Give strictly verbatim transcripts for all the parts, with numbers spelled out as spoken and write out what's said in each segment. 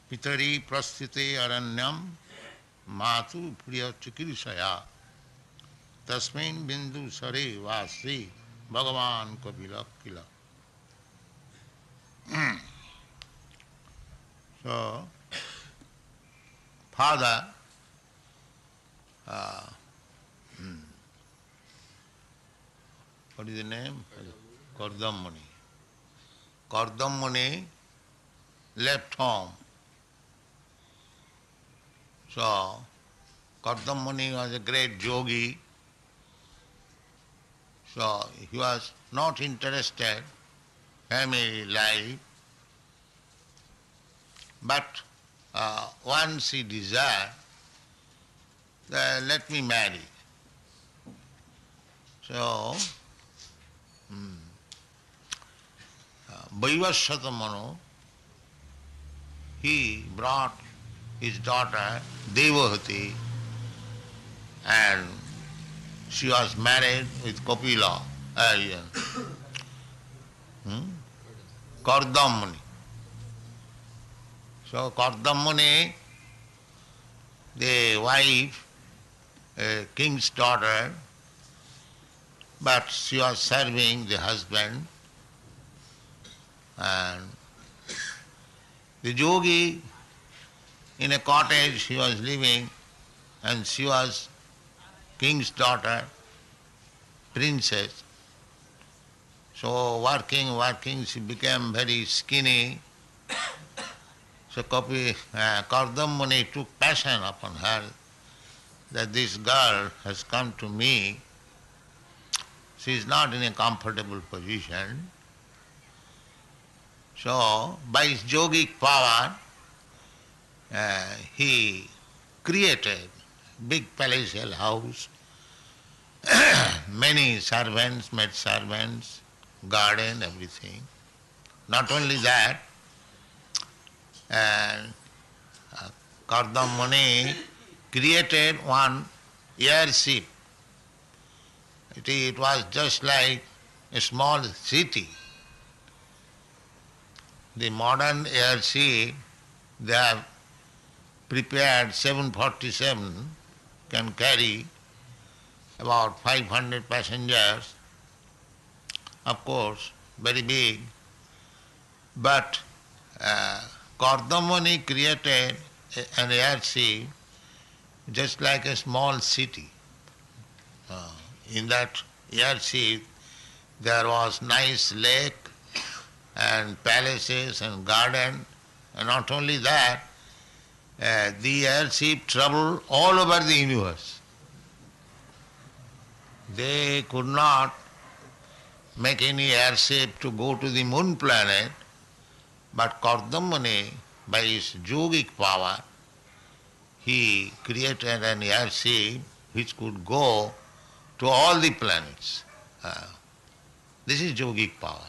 Pitari prasthite aranyam matu priya chikirsaya tasmain bindu sare vasi Bhagavan Kapila Kila. So, father, uh, hmm, what is the name? Kardam Muni. Kardam Muni left home. So, Kardam Muni was a great yogi. So, he was not interested family life, but uh, once he desired, uh, let me marry. So, hmm, uh, Vaivasvata Manu, he brought his daughter Devahati, and she was married with Kapila, uh, yeah, hmm? Kardam Muni. So Kardam Muni, the wife, a king's daughter, but she was serving the husband, and the yogi in a cottage he was living, and she was king's daughter, princess. So working, working, she became very skinny. So Kapi, uh, Kardam Muni took passion upon her that this girl has come to me. She is not in a comfortable position. So by his yogic power, uh, he created big palatial house, many servants, maid servants, garden, everything. Not only that, and uh, Kardam Muni created one airship. It, it was just like a small city. The modern airship, they have prepared seven forty-seven, can carry about five hundred passengers, of course, very big. But uh, Kardam Muni created an airship just like a small city. Uh, in that airship there was nice lake and palaces and garden, and not only that, uh, the airship traveled all over the universe. They could not make any airship to go to the moon planet, but Kardam Muni, by his yogic power, he created an airship which could go to all the planets. Uh, this is yogic power.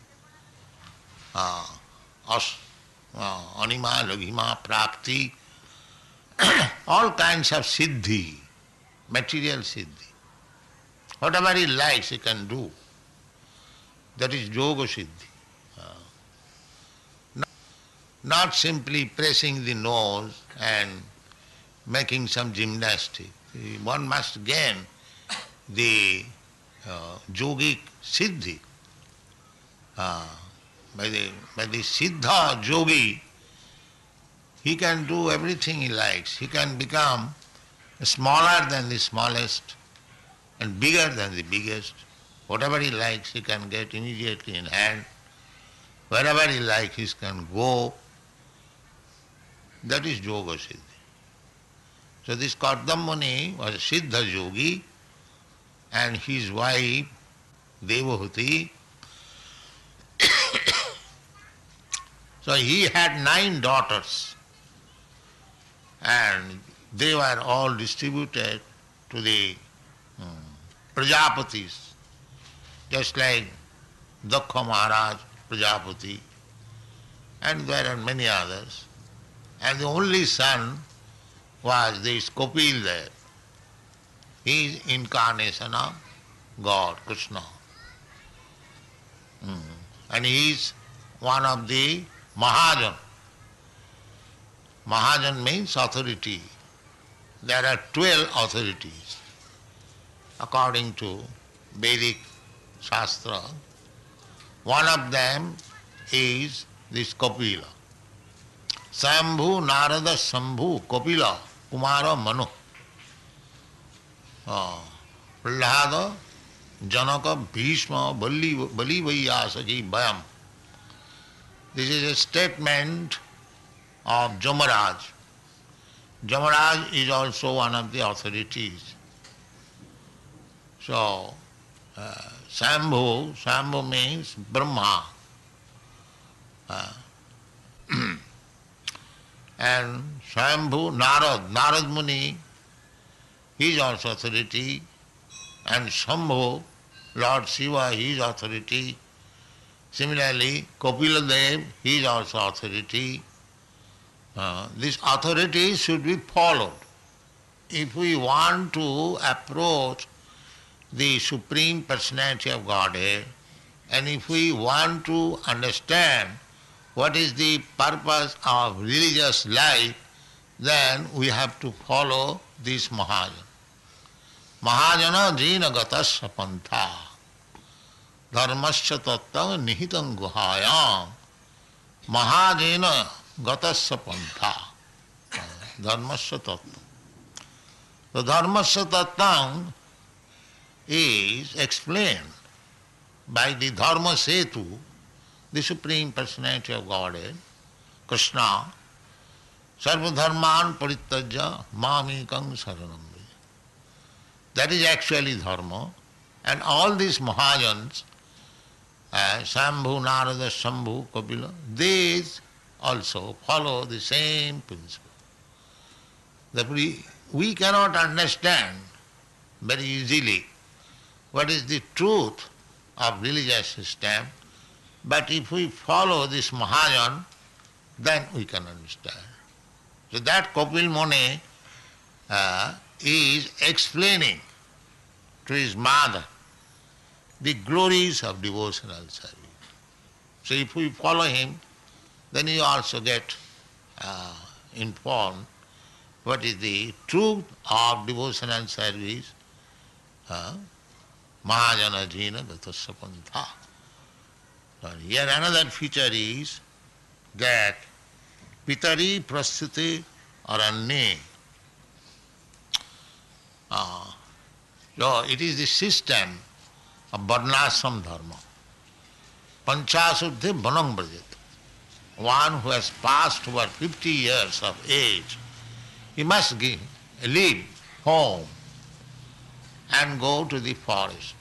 Uh, as, uh, anima, laghima, prakti, all kinds of siddhi, material siddhi. Whatever he likes he can do. That is yoga siddhi. Uh, not, not simply pressing the nose and making some gymnastics. One must gain the uh, yogic siddhi. Uh, by the by the siddha yogi, he can do everything he likes. He can become smaller than the smallest and bigger than the biggest. Whatever he likes he can get immediately in hand. Wherever he likes he can go. That is yoga siddhi. So this Kardam Muni was a siddha yogi, and his wife Devahuti. So he had nine daughters, and they were all distributed to the um, Prajapatis, just like Dakha Maharaj, Prajapati, and there are many others. And the only son was this Kapil there. He is incarnation of God, Krishna. Mm. And he is one of the Mahajan. Mahajan means authority. There are twelve authorities according to Vedic Shastra. One of them is this Kapila. Sambhu, Narada, Sambhu, Kapila, Kumara, Manu. Uh, Prahlada, Janaka, Bhishma, Bali, Bali Vaiyasaki, Bayam. This is a statement of Jamaraj. Jamaraj is also one of the authorities. So, uh, Sambhu, Sambhu means Brahma. Uh, and Sambhu, Narad, Narad Muni, he is also authority. And Shambhu, Lord Shiva, he is authority. Similarly, Kapila Dev, he is also authority. Uh, this authority should be followed. If we want to approach the Supreme Personality of Godhead, and if we want to understand what is the purpose of religious life, then we have to follow this Mahajana. Mahajana jina gatasya pantha dharmasya tattva nihitam guhayam Mahajana gatasya pantha dharmasya tattva. The dharmasya tattva is explained by the Dharma Setu, the Supreme Personality of Godhead, Krishna, Sarva Dharman Parityajya Mamikam Saranam. That is actually Dharma. And all these Mahajans, uh, Sambhu, Narada, Shambhu, Kapila, these also follow the same principle. That we, we cannot understand very easily what is the truth of religious system, but if we follow this Mahajan, then we can understand. So that Kapil Muni uh, is explaining to his mother the glories of devotional service. So if we follow him, then you also get uh, informed what is the truth of devotional service. Uh, Mahajana jina gatasya pantha. Here another feature is that pitari prasthiti aranye. Uh, so it is the system of varnashram dharma. Panchasuddhi vanam brajat. One who has passed over fifty years of age, he must give, leave home and go to the forest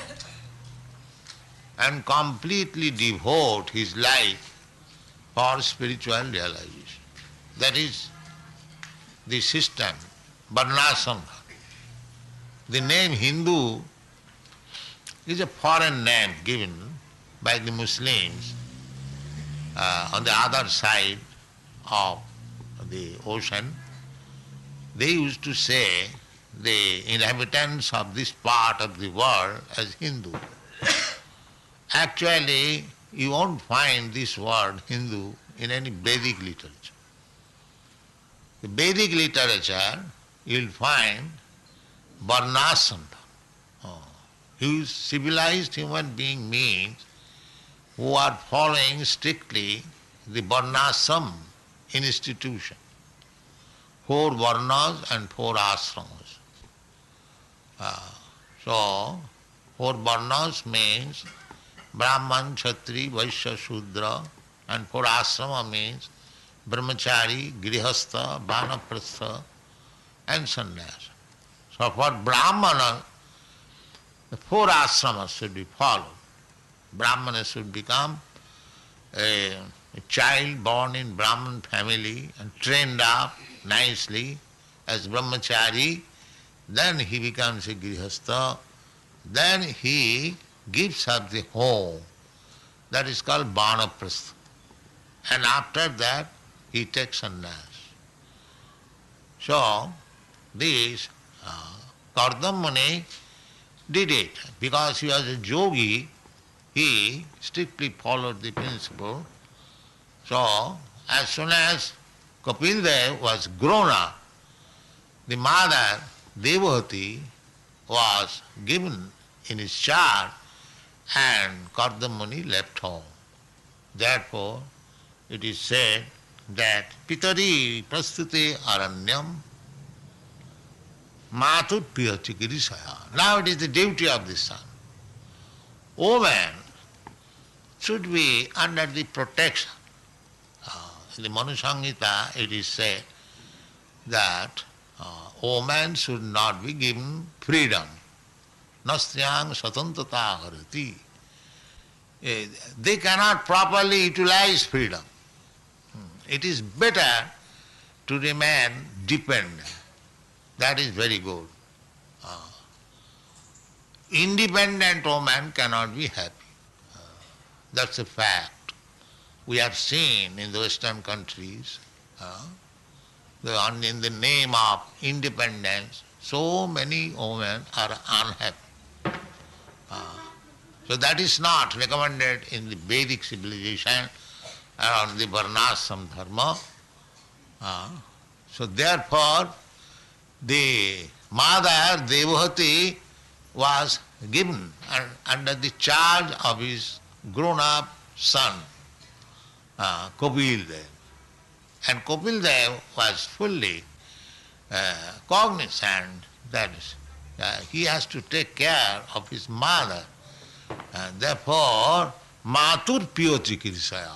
and completely devote his life for spiritual realization. That is the system, varnashram. The name Hindu is a foreign name given by the Muslims uh, on the other side of the ocean. They used to say the inhabitants of this part of the world as Hindu. Actually, you won't find this word Hindu in any Vedic literature. The Vedic literature, you'll find varnashram. Oh. Who civilized human being means who are following strictly the varnashram institution. Four varnas and four ashramas. Uh, so, four varnas means Brahman, Kshatri, Vaishya, Shudra, and four ashrama means Brahmachari, Grihastha, Vanaprastha, and Sannyasa. So for Brahmana, the four ashramas should be followed. Brahmana should become a, a child born in Brahman family and trained up nicely as Brahmachari, then he becomes a Grihastha, then he gives up the home. That is called Vanaprastha. And after that, he takes sannyas. So, this uh, Kardama Muni did it. Because he was a yogi, he strictly followed the principle. So, as soon as Kapil Dev was grown up. The mother, Devahati, was given in his charge and Kardama Muni left home. Therefore, it is said that Pitari prastute aranyam matur priya chikirisaya. Now it is the duty of the son. Woman should be under the protection. Uh, in the Manu Samhita it is said that uh, woman should not be given freedom. Nastyang satantata harati. Uh, they cannot properly utilize freedom. It is better to remain dependent. That is very good. Uh, independent woman cannot be happy. Uh, that's a fact. We have seen in the Western countries, uh, the, in the name of independence, so many women are unhappy. Uh, so that is not recommended in the Vedic civilization and the Varnashram dharma. Uh, so therefore, the mother Devahati was given under the charge of his grown-up son, uh, Kapil Dev. And Kapil Dev was fully uh, cognizant that uh, he has to take care of his mother. And therefore, matur piyo chikirisaya.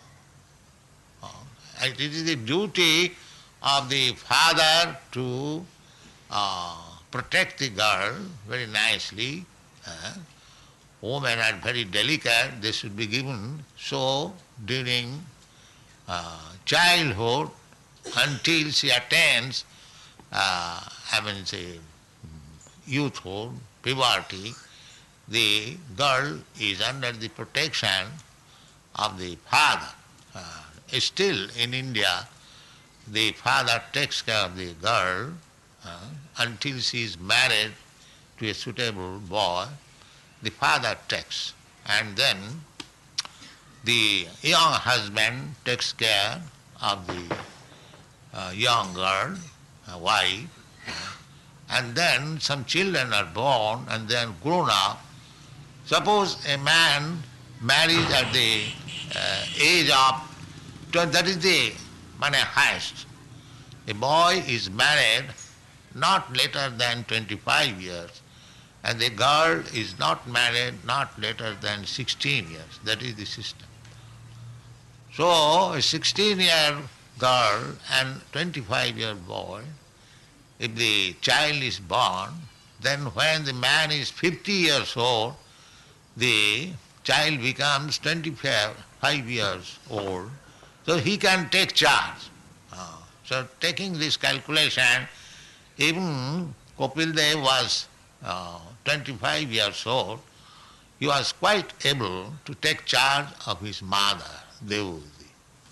It is the duty of the father to uh, protect the girl very nicely. Uh, women are very delicate, they should be given. So during uh, childhood, until she attains, uh, I mean, say, youthhood, puberty, the girl is under the protection of the father. Uh, Still in India, the father takes care of the girl uh, until she is married to a suitable boy. The father takes, and then the young husband takes care of the uh, young girl, uh, wife, uh, and then some children are born and then grown up. Suppose a man marries at the uh, age of that is the mane highest. A boy is married not later than twenty-five years, and the girl is not married not later than sixteen years. That is the system. So a sixteen-year girl and twenty-five-year boy, if the child is born, then when the man is fifty years old, the child becomes twenty-five years old. So he can take charge. Uh, so taking this calculation, even Kapil Dev was uh, twenty-five years old, he was quite able to take charge of his mother, Devavati.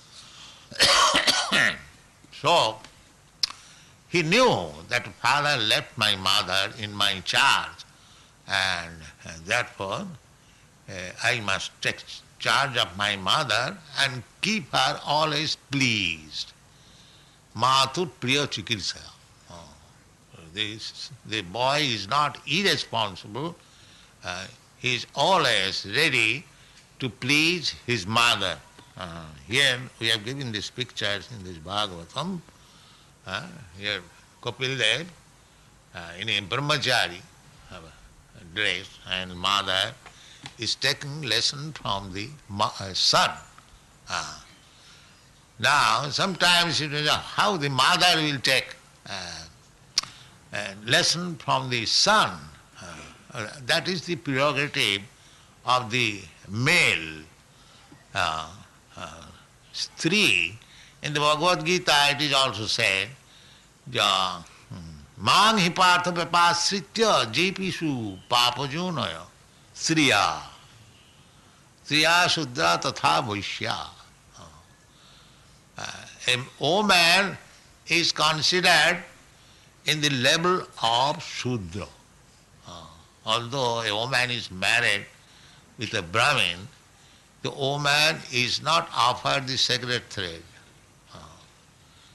So he knew that father left my mother in my charge, and, and therefore uh, I must take charge of my mother and keep her always pleased. Matur priya chikirsaya. Oh. This, the boy is not irresponsible. Uh, he is always ready to please his mother. Uh, here we have given these pictures in this Bhagavatam. Uh, here Kapil Dev uh, in a brahmachari uh, dress, and mother is taking lesson from the uh, son. Uh, now, sometimes you know how the mother will take uh, uh, lesson from the son. Uh, uh, that is the prerogative of the male. Uh, uh, Stree, in the Bhagavad Gita it is also said, ja, Mang hi partha vipasritya jepishu papajonaya Sriya. Sriya Shudra tatha Vaishya. Uh, a woman is considered in the level of Shudra. Uh, although a woman is married with a Brahmin, the woman is not offered the sacred thread. Uh,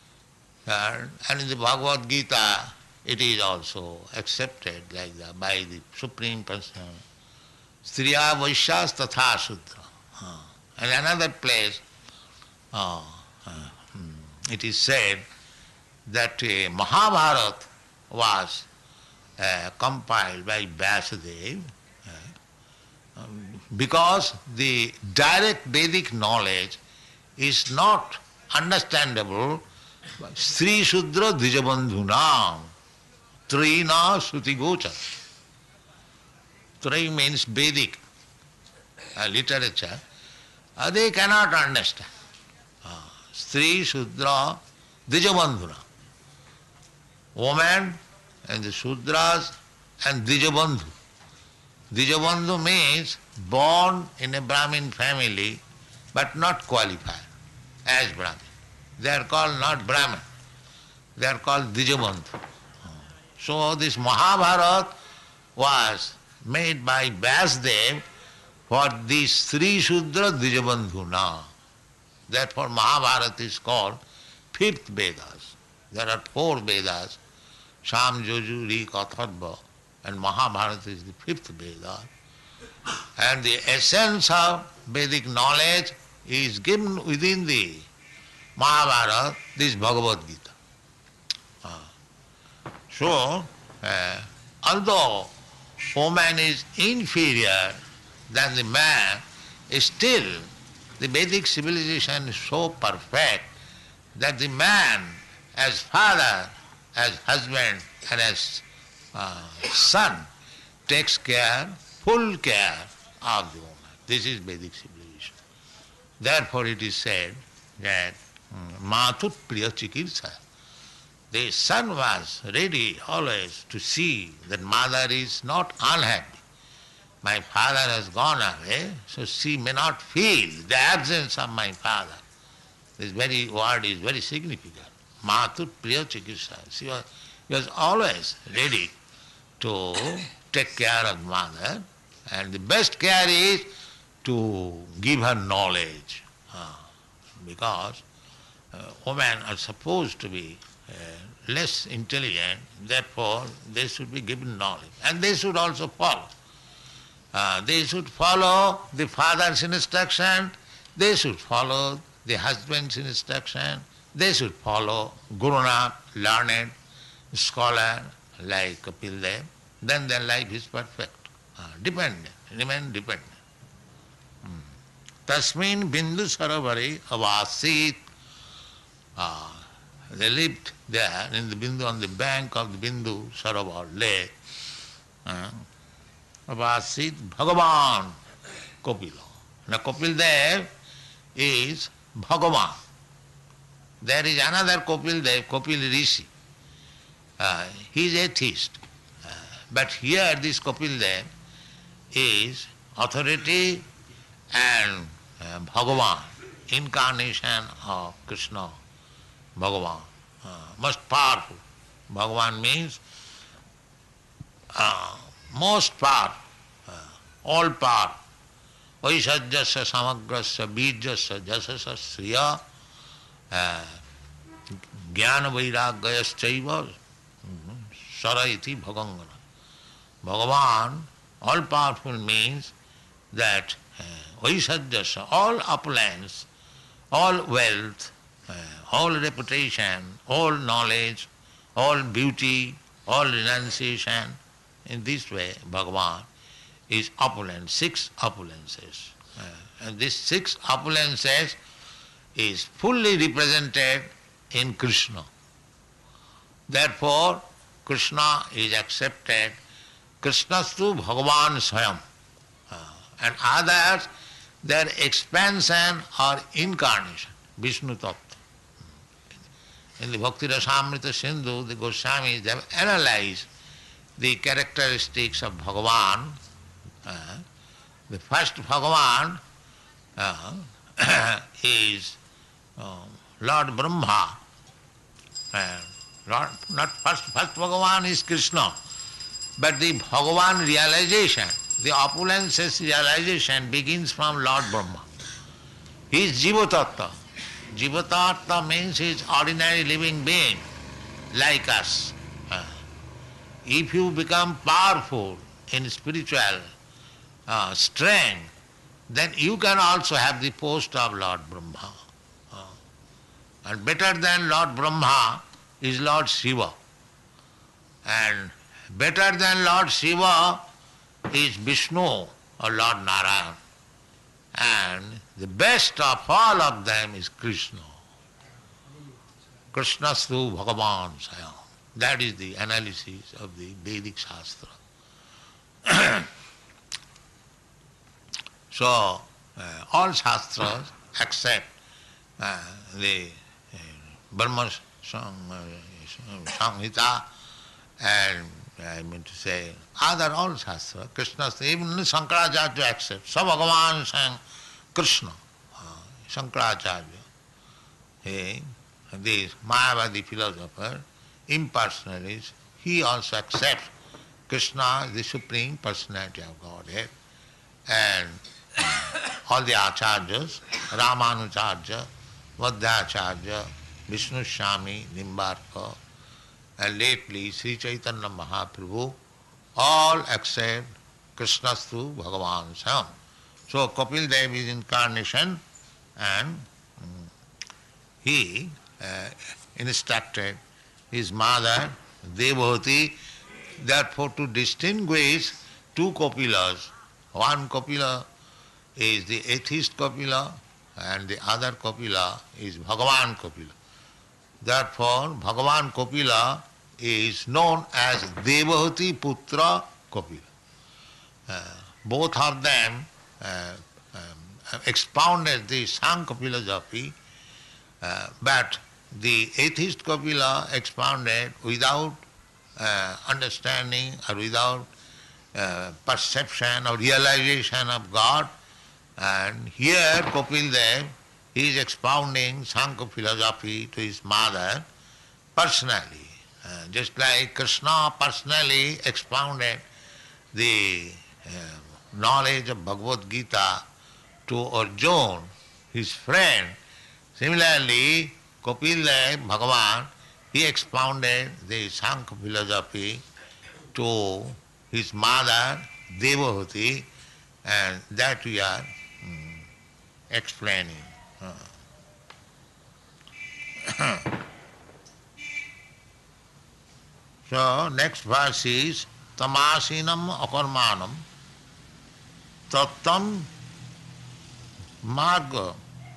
And, and in the Bhagavad Gita, it is also accepted like that by the Supreme Person. Striya Vaishyas Tatha Sudra. Uh, and another place, uh, uh, it is said that uh, Mahabharata was uh, compiled by Vyasadeva uh, um, because the direct Vedic knowledge is not understandable. Sri Shudra Dijabandhunam Trina Suti Gocha. Tri means Vedic uh, literature. Uh, they cannot understand. Uh, Sri Shudra Dijabandhuna. Woman and the Shudras and Dijabandhu. Dijabandhu means born in a Brahmin family but not qualified as Brahmin. They are called not Brahmin. They are called Dijabandhu. So this Mahabharata was made by Vyasadeva for these three Shudra Dijabandhuna. Therefore Mahabharata is called fifth Vedas. There are four Vedas, Sam, Joju, Rik, Atharva, and Mahabharata is the fifth Veda. And the essence of Vedic knowledge is given within the Mahabharata, this Bhagavad Gita. Uh, so, uh, although woman is inferior than the man, still the Vedic civilization is so perfect that the man as father, as husband and as uh, son takes care, full care of the woman. This is Vedic civilization. Therefore it is said that Matut Priya Chikitsa, the son was ready always to see that mother is not unhappy. My father has gone away, so she may not feel the absence of my father. This very word is very significant. Matut Priya Chikitsa. She was, she was always ready to take care of mother, and the best care is to give her knowledge. Uh, because uh, women are supposed to be uh, less intelligent, therefore they should be given knowledge. And they should also follow. Uh, they should follow the father's instruction, they should follow the husband's instruction, they should follow Guruna, learned scholar like Kapil Dev, then their life is perfect. Uh, dependent, remain dependent. Hmm. Tasmin Bindu Sarovari Avasit. Uh, they lived there in the Bindu, on the bank of the Bindu Sarovar lake. Uh, Avasit Bhagavan Kapila. Now Kapil Dev is Bhagavan. There is another Kapil Dev, Kapil Rishi. Uh, he is atheist. Uh, but here this Kapil Dev is authority and uh, Bhagavan, incarnation of Krishna, Bhagavan, uh, most powerful. Bhagavan means uh, most powerful, uh, all powerful. Vaishajyasya samagrasya bijyasya jasasya sriya jnana vairagyayaschaiva saraiti bhagangana. Bhagavan, all powerful means that uh, Vaishajyasya, all opulence, all wealth, uh, all reputation, all knowledge, all beauty, all renunciation, in this way Bhagavan is opulent, six opulences. Uh, and these six opulences is fully represented in Krishna. Therefore, Krishna is accepted, Krishnastu Bhagavan Swayam. Uh, and others, their expansion or incarnation, Vishnu Tattva. In the Bhakti Rasamrita Sindhu, the Goswamis have analyzed the characteristics of Bhagavan. Uh, the first Bhagavan uh, is uh, Lord Brahma. Uh, Lord, not first, first Bhagavan is Krishna, but the Bhagavan realization, the opulences realization begins from Lord Brahma. He is Jiva Tattva. Jivatatma means he is ordinary living being, like us. Uh, if you become powerful in spiritual uh, strength, then you can also have the post of Lord Brahma. Uh, and better than Lord Brahma is Lord Shiva. And better than Lord Shiva is Vishnu or Lord Narayan. And the best of all of them is Krishna. Krishnastu Bhagavan Sayam. That is the analysis of the Vedic Shastra. So, uh, all Shastras except uh, the uh, Brahma Samhita and I mean to say other all Shastras, Krishna's, even Shankaracharya accepts. So Bhagavan sang Krishna, uh, Shankaracharya, he, this Mayavadi philosopher, impersonalist, he also accepts Krishna is the Supreme Personality of Godhead. And all the acharyas, Ramanujarya, Madhyacharya, Vishnu Swami, Nimbarka, and lately Sri Chaitanya Mahaprabhu, all accept Krishnastu Bhagavan Sam. So Kapil Dev is incarnation and um, he uh, instructed his mother Devahati, therefore to distinguish two Kapilas. One Kapila is the atheist Kapila and the other Kapila is Bhagavan Kapila. Therefore, Bhagavan Kapila is known as Devahati Putra Kapila. Uh, both of them uh, um, expounded the Sankhya philosophy, uh, but the atheist Kapila expounded without uh, understanding or without uh, perception or realization of God. And here Kapil Dev, he is expounding Sankhya philosophy to his mother personally. Uh, just like Krishna personally expounded the uh, knowledge of Bhagavad Gita to Arjuna, his friend. Similarly, Kapil Dev, Bhagavan, he expounded the Sankhya philosophy to his mother, Devahati, and that we are um, explaining. Uh. So, next verse is Tamasinam Akarmanam Tattam Marga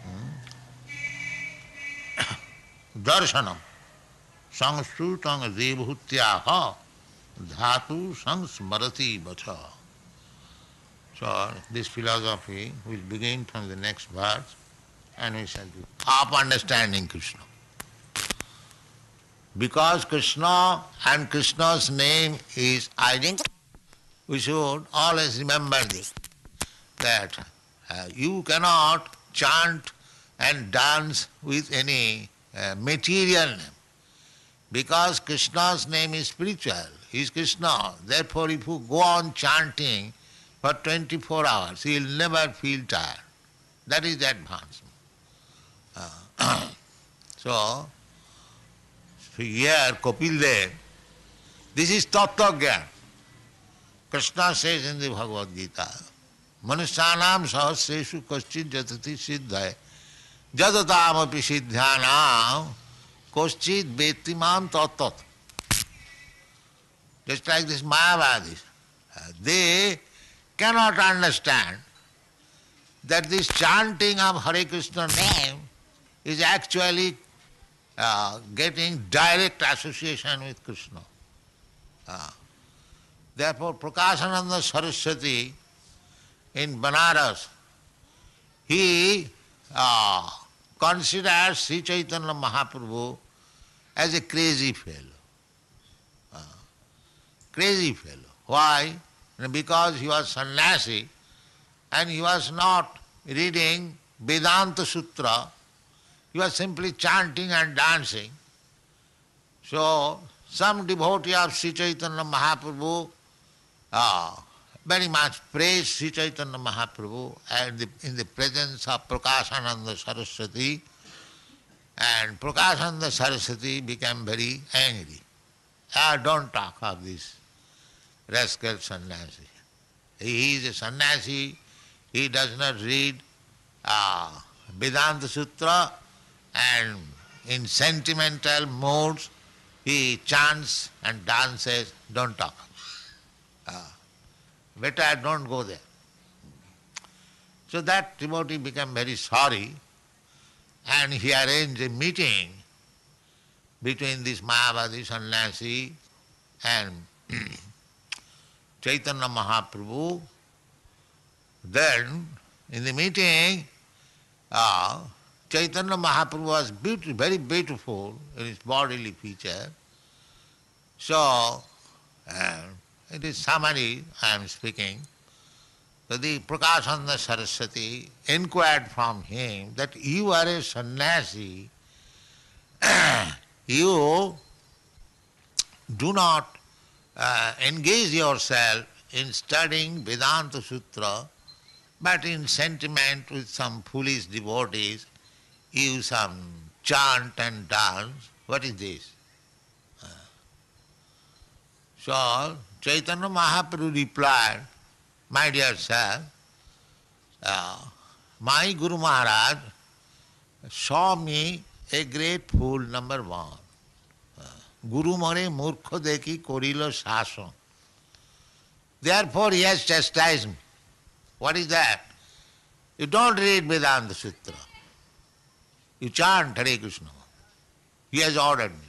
Darshanam Sangsrutang Devahutyaha Dhatu Sangsmarati Vacha. So, this philosophy will begin from the next verse and we shall be up understanding Krishna. Because Krishna and Krishna's name is identical, we should always remember this, that uh, you cannot chant and dance with any uh, material name. Because Krishna's name is spiritual, he is Krishna. Therefore, if you go on chanting for twenty-four hours, you will never feel tired. That is the advancement. Uh, so, here Kapil Dev, this is Tattva Gyan. Krishna says in the Bhagavad Gita, Manusyanam sahasreshu kaschid jatati siddhaya jadatam api siddhyanam kaschid vetimam tattat. Just like this Mayavadis, they cannot understand that this chanting of Hare Krishna name is actually uh, getting direct association with Krishna. Uh, therefore, Prakashananda Saraswati in Banaras, he uh, considers Sri Chaitanya Mahaprabhu as a crazy fellow. Uh, crazy fellow. Why? Because he was sannyasi and he was not reading Vedanta Sutra, he was simply chanting and dancing. So, some devotee of Sri Chaitanya Mahaprabhu uh, very much praised Sri Chaitanya Mahaprabhu and the, in the presence of Prakashananda Saraswati. And Prakashananda Saraswati became very angry. Ah, don't talk of this rascal sannyasi. He is a sannyasi, he does not read uh, Vedanta Sutra, and in sentimental moods he chants and dances. Don't talk. Uh, better don't go there. So that devotee became very sorry, and he arranged a meeting between this Mayavadi sannyasi and Chaitanya Mahaprabhu. Then, in the meeting, uh, Chaitanya Mahaprabhu was beautiful, very beautiful in his bodily feature. So, uh, it is summary I am speaking. So the Prakashananda Saraswati inquired from him that you are a sannyasi, you do not uh, engage yourself in studying Vedanta Sutra, but in sentiment with some foolish devotees, you some chant and dance. What is this? Uh, so Chaitanya Mahaprabhu replied, my dear sir, uh, my Guru Maharaj saw me a great fool, number one. Uh, Guru more murkho dekhi korilo shason. Therefore he has chastised me. What is that? You don't read Vedanta Sutra. You chant Hare Krishna. He has ordered me.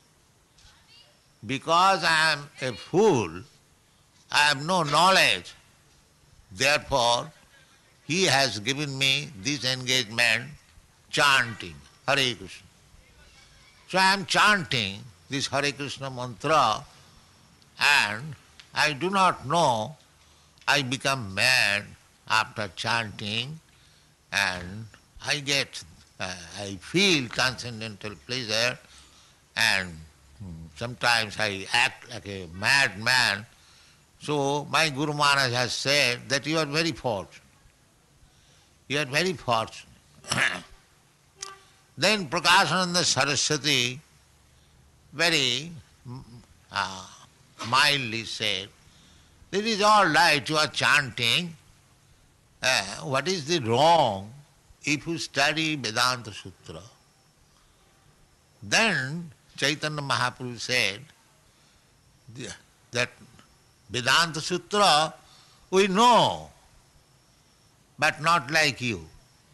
Because I am a fool, I have no knowledge. Therefore, he has given me this engagement, chanting Hare Krishna. So I am chanting this Hare Krishna mantra, and I do not know, I become mad after chanting, and I get, uh, I feel transcendental pleasure, and sometimes I act like a madman. So my Guru Maharaj has said that you are very fortunate. You are very fortunate. Then Prakashananda Saraswati very uh, mildly said, it is all right, you are chanting. Uh, what is the wrong if you study Vedanta Sutra? Then Chaitanya Mahaprabhu said that Vedanta Sutra we know, but not like you.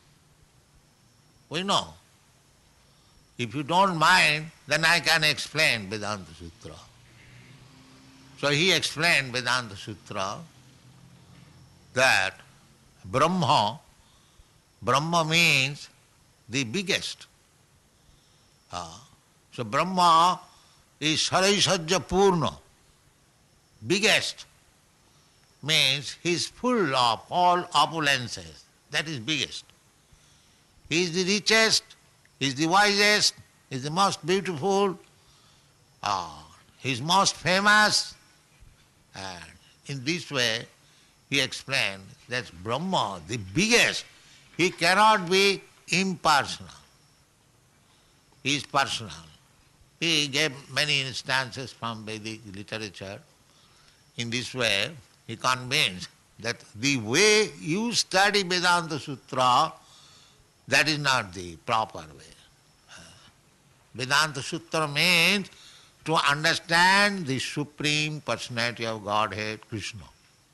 We know. If you don't mind, then I can explain Vedanta Sutra. So he explained Vedanta Sutra that Brahma, Brahma means the biggest. Uh, so Brahma is Saraisajya Purna, biggest, means he is full of all opulences. That is biggest. He is the richest, he is the wisest, he is the most beautiful, uh, he is most famous. And in this way, he explained that Brahma, the biggest, he cannot be impersonal. He is personal. He gave many instances from Vedic literature. In this way, he convinced that the way you study Vedanta Sutra, that is not the proper way. Vedanta Sutra means to understand the Supreme Personality of Godhead, Krishna.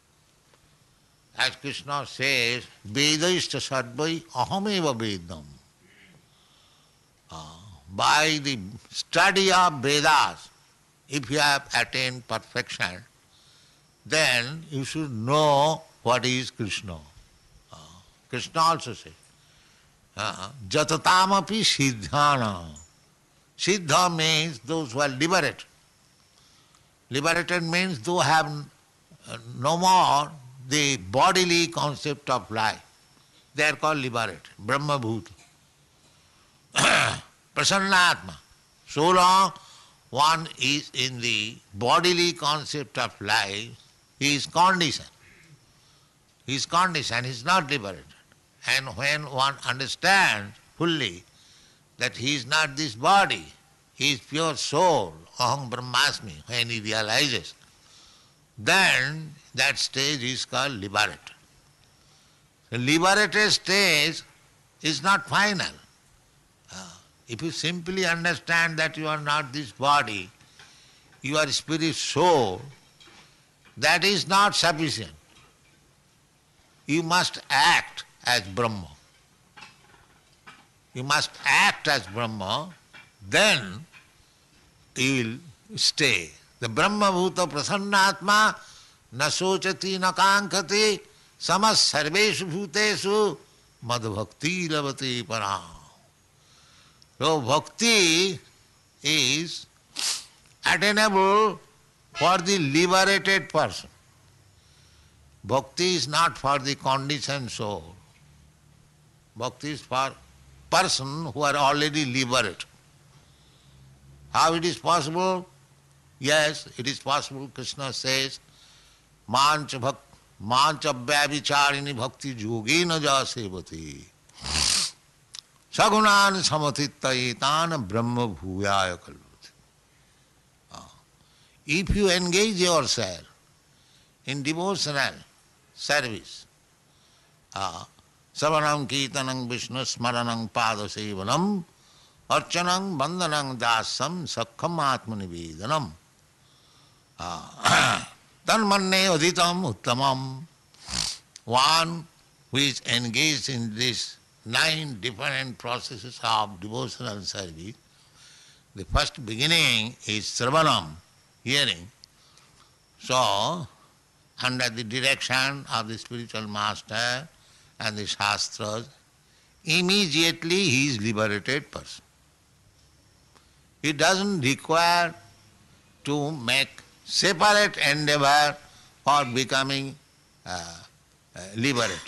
As Krishna says, Vedaishta sarvai ahameva vedam. Uh, by the study of Vedas, if you have attained perfection, then you should know what is Krishna. Uh, Krishna also says, uh, Jatatamapi siddhana. Siddha means those who are liberated. Liberated means those who have no more the bodily concept of life. They are called liberated, Brahma Bhuta. Prasannatma. So long one is in the bodily concept of life, he is conditioned. He is conditioned, he is not liberated. And when one understands fully that he is not this body, he is pure soul, aham brahmasmi, when he realizes, then that stage is called liberated. The liberated stage is not final. Uh, if you simply understand that you are not this body, you are spirit soul, that is not sufficient. You must act as Brahma. You must act as Brahma, then you will stay. The Brahma bhuta prasannatma na sochati na kankati samas sarveshu bhutesu madbhakti lavati param. So bhakti is attainable for the liberated person. Bhakti is not for the conditioned soul. Bhakti is for person who are already liberated. How it is possible? Yes, it is possible. Krishna says, Mancha bhak, mancha vyavicharini bhakti yogena jasevati. Sagunan samatittayetana brahma bhuyaya kalvati. If you engage yourself in devotional service, uh, Savanam Kirtanam Vishnu Smaranam Padasevanam Archanam Bandhanam Dasam Sakham Atmanivedanam Tanmanne Aditam Uttamam. One who is engaged in these nine different processes of devotional service, the first beginning is Sravanam, hearing. So, under the direction of the spiritual master and the Shastras, immediately he is liberated person. He doesn't require to make separate endeavor for becoming uh, uh, liberated.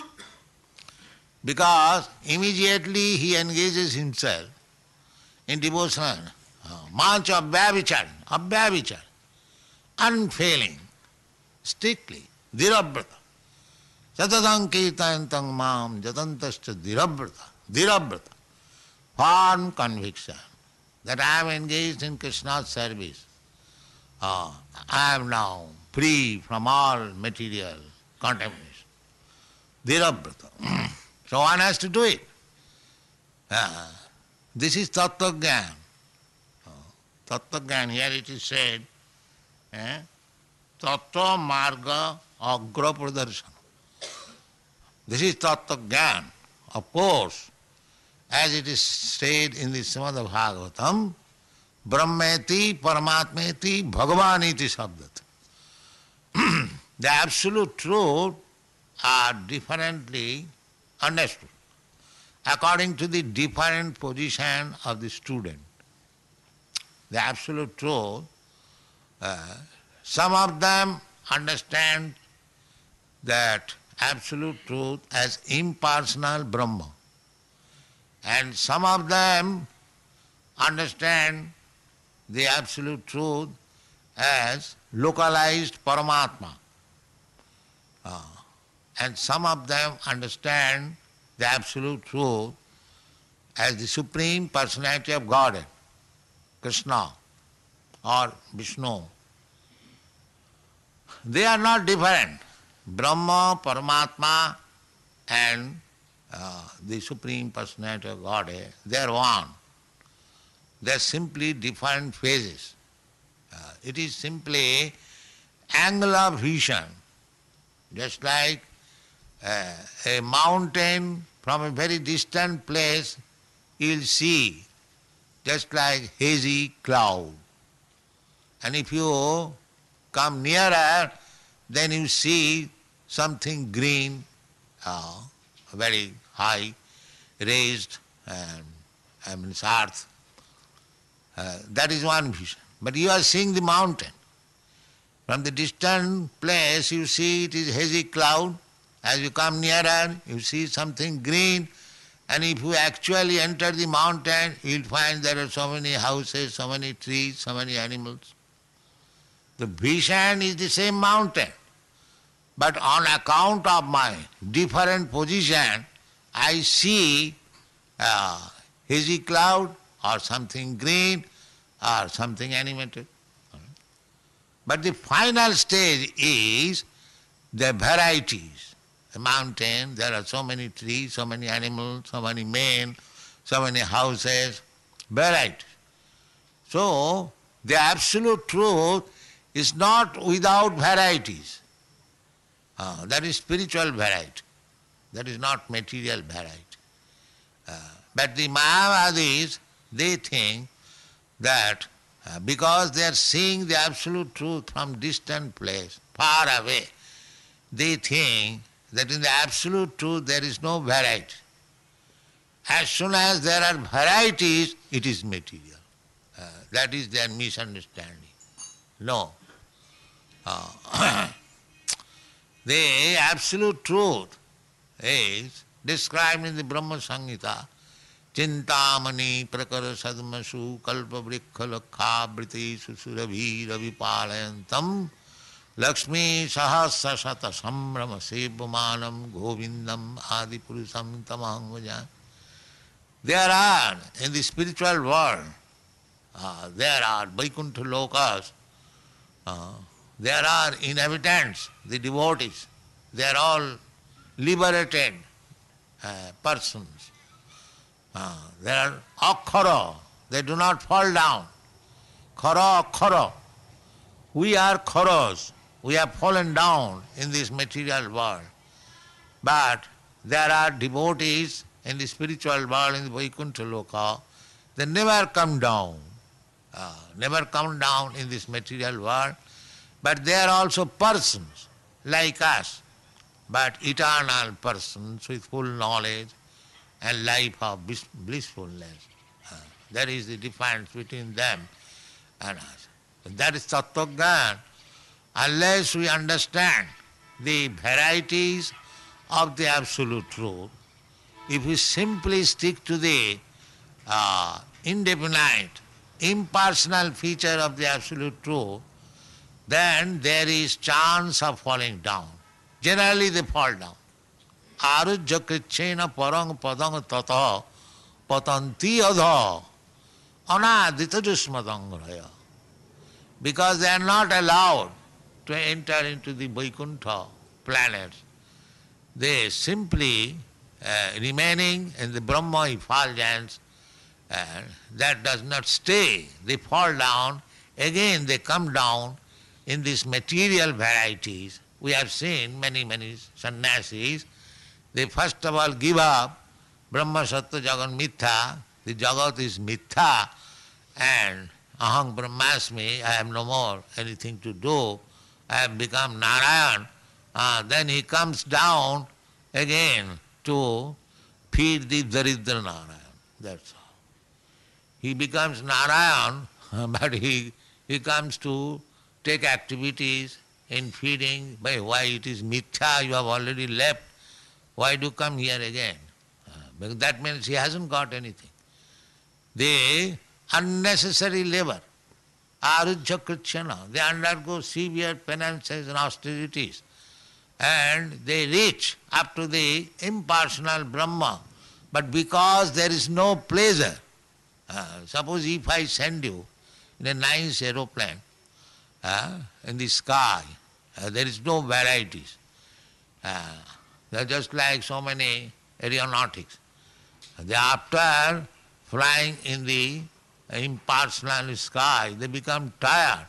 Because immediately he engages himself in devotional, mancha abhyavichar, abhyavichar, unfailing, strictly, dhirabrata. Satadam kirtantam mam jatantascha dhirabrata, dhirabrata. Firm conviction that I am engaged in Krishna's service. Uh, I am now free from all material contamination. Dhirabrata. So one has to do it. Uh, this is Tattva Gyan. Uh, Tattva Gyan, here it is said, eh? Tattva Marga Agra Pradarshana. This is Tattva Gyan. Of course, as it is said in the Srimad Bhagavatam, Brahmeti Paramatmeti Bhagavaniti Sabdat. The absolute truth are differently understood according to the different position of the student. The absolute truth, uh, some of them understand that absolute truth as impersonal Brahma, and some of them understand the absolute truth as localized Paramatma. Uh, and some of them understand the absolute truth as the Supreme Personality of Godhead, Krishna or Vishnu. They are not different. Brahma, Paramatma and uh, the Supreme Personality of Godhead, they are one. They are simply different phases. Uh, it is simply angle of vision, just like uh, a mountain from a very distant place you will see just like hazy cloud. And if you come nearer, then you see something green, uh, very high, raised, um, I mean it's earth. Uh, that is one vision. But you are seeing the mountain. From the distant place you see it is hazy cloud. As you come nearer, you see something green. And if you actually enter the mountain, you will find there are so many houses, so many trees, so many animals. The vision is the same mountain. But on account of my different position, I see uh, hazy cloud or something green, or something animated. But the final stage is the varieties. A mountain, there are so many trees, so many animals, so many men, so many houses, varieties. So, the absolute truth is not without varieties. Uh, that is spiritual variety. That is not material variety. Uh, but the Mayavadis, they think that uh, because they are seeing the absolute truth from distant place, far away, they think that in the absolute truth there is no variety. As soon as there are varieties, it is material. Uh, that is their misunderstanding. No. Uh, the absolute truth is described in the Brahma Samhita. Chintamani prakara sadmasu kalpa vrikha lakha briti susurabhi ravipalayantam Lakshmi sahasra sata sambrama sevamanam govindam adipurusam tamaham vajan. There are, in the spiritual world, uh, there are Vaikuntha lokas, uh, there are inhabitants, the devotees, they are all liberated uh, persons. Uh, they are akhara, they do not fall down. Khara, akhara. We are kharas, we have fallen down in this material world. But there are devotees in the spiritual world, in the Vaikuntha loka, they never come down, uh, never come down in this material world, but they are also persons like us, but eternal persons with full knowledge and life of blissfulness. Uh, that is the difference between them and us. That is Tattva-gyan. Unless we understand the varieties of the absolute truth, if we simply stick to the uh, indefinite, impersonal feature of the absolute truth, then there is chance of falling down. Generally they fall down. Arujya krichena parang padang tata patanti adha anadita jusmadangraya. Because they are not allowed to enter into the Vaikuntha planets. They simply uh, remaining in the Brahma effulgence, uh, that does not stay. They fall down, again they come down in these material varieties. We have seen many, many sannyasis. They first of all give up Brahma Sattva Jagat Mithya, the Jagat is Mithya, and Aham Brahmasmi, I have no more anything to do, I have become Narayan. Uh, then he comes down again to feed the Daridra Narayan. That's all. He becomes Narayan, but he, he comes to take activities in feeding. By why it is Mithya, you have already left. Why do you come here again? Uh, because that means he hasn't got anything. They unnecessary labor, arujya krichyana, they undergo severe penances and austerities, and they reach up to the impersonal Brahma. But because there is no pleasure, uh, suppose if I send you in a nice aeroplane, uh, in the sky, uh, there is no varieties. Uh, they are just like so many aeronautics. They after flying in the impersonal sky, they become tired,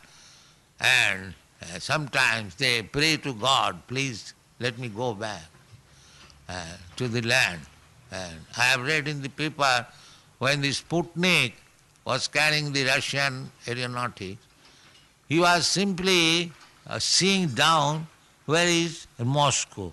and uh, sometimes they pray to God, please let me go back uh, to the land. And I have read in the paper when the Sputnik was carrying the Russian aeronautics, he was simply uh, seeing down where is Moscow.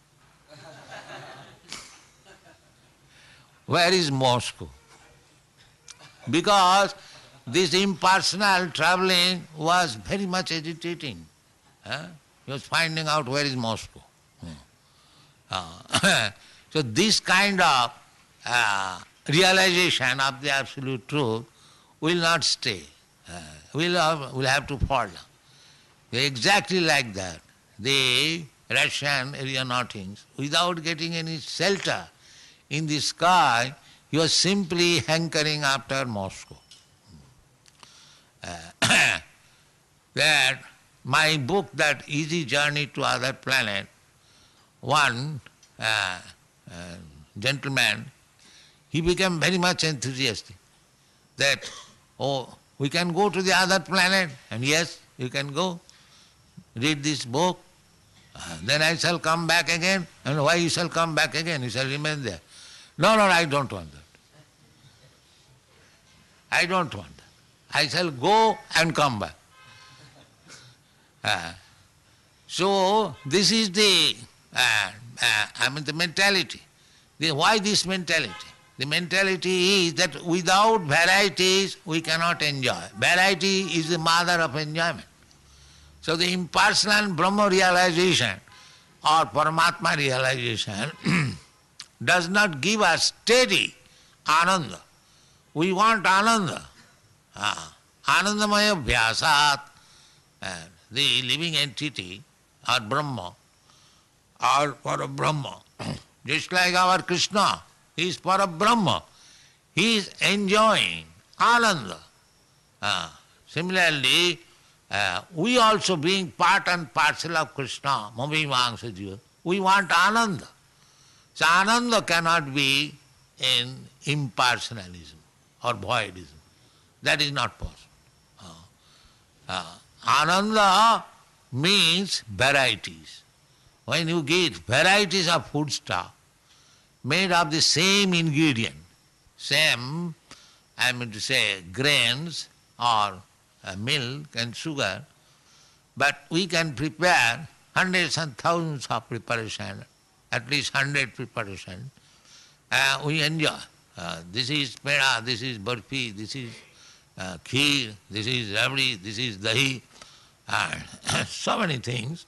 Where is Moscow? Because this impersonal traveling was very much agitating. Huh? He was finding out where is Moscow. Hmm. Uh, so this kind of uh, realization of the absolute truth will not stay. Uh, will have, will have to fall down. Exactly like that. The Russian aeronautics, without getting any shelter in the sky, He was simply hankering after Moscow. Uh, that my book, That Easy Journey to Other Planet, one uh, uh, gentleman, he became very much enthusiastic that, oh, we can go to the other planet, and yes, you can go, read this book, uh, then I shall come back again. And why you shall come back again? You shall remain there. No, no, I don't want that. I don't want that. I shall go and come back. Uh, so, this is the, uh, uh, I mean the mentality. The, why this mentality? The mentality is that without varieties we cannot enjoy. Variety is the mother of enjoyment. So the impersonal Brahma realization or Paramatma realization does not give us steady ananda. We want ananda. Ah, Anandamaya Vyasat, uh, the living entity or Brahma or Parabrahma, just like our Krishna, he is Parabrahma. He is enjoying ananda. Uh, similarly, uh, we also being part and parcel of Krishna, Mamimangsa Jiva, we want ananda. So ananda cannot be in impersonalism or voidism. That is not possible. Uh, uh, ananda means varieties. When you get varieties of foodstuff made of the same ingredient, same, I mean to say, grains or uh, milk and sugar, but we can prepare hundreds and thousands of preparations, at least hundred preparations, uh, we enjoy. Uh, this is peda, this is barfi, this is uh, kheer, this is rabdi, this is dahi, uh, so many things.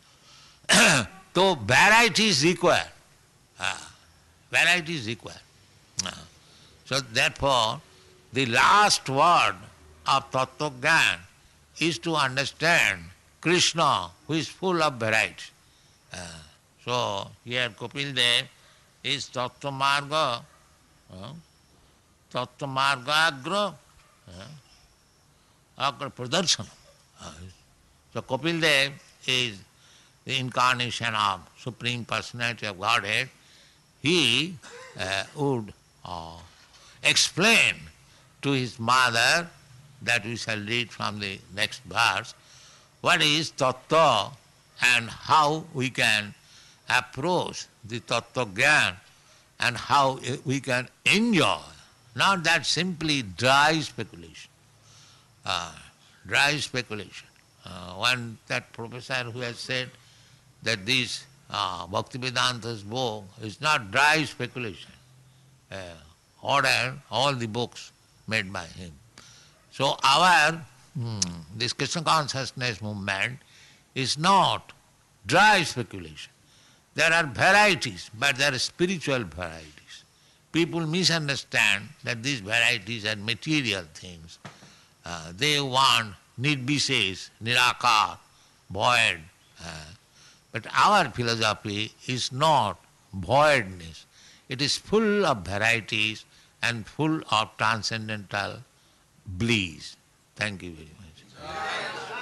So variety is required. Uh, variety is required. Uh, so therefore, the last word of Tattva Gyan is to understand Krishna, who is full of variety. Uh, so here Kapil Dev is Tattva Marga, uh, Tattva Marga Agra, uh, Agra Pradarshana. Uh, so Kapil Dev is the incarnation of Supreme Personality of Godhead. He uh, would uh, explain to his mother, that we shall read from the next verse, what is Tattva and how we can approach the Tattva Gyan and how we can enjoy, not that simply dry speculation. Uh, dry speculation. Uh, one, that professor who has said that this uh, Bhaktivedanta's book is not dry speculation. Uh, order all the books made by him. So our, hmm, this Krishna consciousness movement is not dry speculation. There are varieties, but there are spiritual varieties. People misunderstand that these varieties are material things. Uh, they want nirvishes, nirakar, void. Uh, but our philosophy is not voidness. It is full of varieties and full of transcendental bliss. Thank you very much.